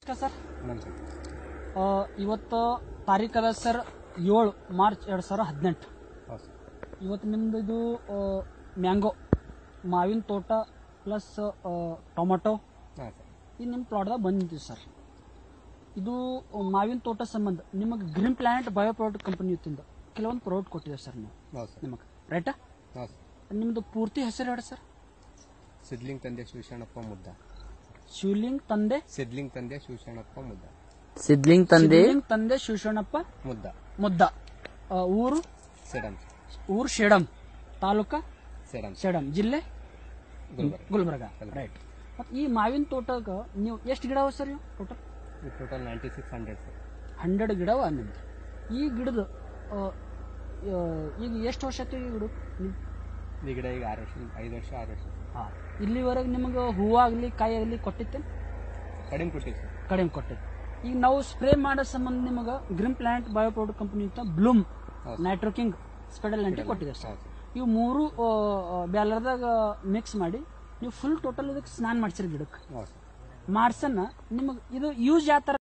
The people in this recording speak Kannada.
ಸರ್ ಇವತ್ತು ತಾರೀಖದ ಸರ್ 7 ಮಾರ್ಚ್ 2018. ಇವತ್ತು ನಿಮ್ದು ಇದು ಮ್ಯಾಂಗೋ ಮಾವಿನ ತೋಟ ಪ್ಲಸ್ ಟೊಮೆಟೊ ಇದು ನಿಮ್ಮ ಪ್ಲಾಟ್ದಾಗ ಬಂದಿದ್ದೀವಿ ಸರ್. ಇದು ಮಾವಿನ ತೋಟ ಸಂಬಂಧ ನಿಮಗೆ green planet bio product company ಇತ್ತಿಂದ ಕೆಲವೊಂದು ಪ್ರಾಡಕ್ಟ್ ಕೊಟ್ಟಿದೆ ಸರ್ ನೀವು ನಿಮಗೆ ರೈಟಾ? ನಿಮ್ದು ಪೂರ್ತಿ ಹೆಸರು ಹೇಳಿ ಸರ್. ಸಿದ್ಲಿಂಗ್ ತಂದೆ ಶಿವಶರಣಪ್ಪ ಮುದ್ದ. ಶಿವಲಿಂಗ್ ತಂದೆ ಸಿದ್ಲಿಂಗ್ ತಂದೆ ಶಿವಶರಣಪ್ಪ ಮುದ್ದ. ಸಿದ್ಲಿಂಗ್ ತಂದೆ ಶಿವಶರಣಪ್ಪ ಮುದ್ದ. ಮುದ್ದ. ಊರು ಸೇಡಂ. ಊರು ಶೇಡಂ, ತಾಲೂಕಾ ಸೇಡಂ, ಸೇಡಂ, ಜಿಲ್ಲೆ ಗುಲ್ಬರ್ಗ. ರೈಟ್. ಮತ್ತು ಈ ಮಾವಿನ ತೋಟಗ ನೀವು ಎಷ್ಟು ಗಿಡ ಅವ ಸರ್? ಇವು ಟೋಟಲ್ 9600 ಸರ್. 100 ಗಿಡ ಅವ ನಿಮ್ದು. ಈ ಗಿಡದ ಈಗ ಎಷ್ಟು ವರ್ಷ ಆಯ್ತು ಈ ಗಿಡ? ಈ ಗಿಡ ಈಗ 6 ವರ್ಷ, 5 ವರ್ಷ 6 ವರ್ಷ. ಹಾಂ. ಇಲ್ಲಿವರೆಗೆ ನಿಮಗೆ ಹೂವಾಗಲಿ ಕಾಯಿ ಆಗಲಿ ಕೊಟ್ಟಿತ್ತೆ? ಕಡಿಮೆ ಕೊಟ್ಟಿವಿ ಸರ್. ಕಡಿಮೆ ಕೊಟ್ಟಿತ್ತು. ಈಗ ನಾವು ಸ್ಪ್ರೇ ಮಾಡೋ ಸಂಬಂಧ ನಿಮಗೆ green planet bio product company ಅಂತ ಬ್ಲೂಮ್, ನೈಟ್ರೋಕಿಂಗ್, ಸ್ಪೆಡಲ್ ನಂಟಿ ಕೊಟ್ಟಿದೆ ಸರ್. ಇವು 3 ಬ್ಯಾಲರ್ದಾಗ ಮಿಕ್ಸ್ ಮಾಡಿ ನೀವು ಫುಲ್ ಟೋಟಲ್ ಇದಕ್ಕೆ ಸ್ನಾನ ಮಾಡ್ಸಿರಿ ಗಿಡಕ್ಕೆ. ಮಾಡ್ಸನ್ನ ನಿಮಗೆ ಇದು ಯೂಸ್ ಯಾವ ಥರ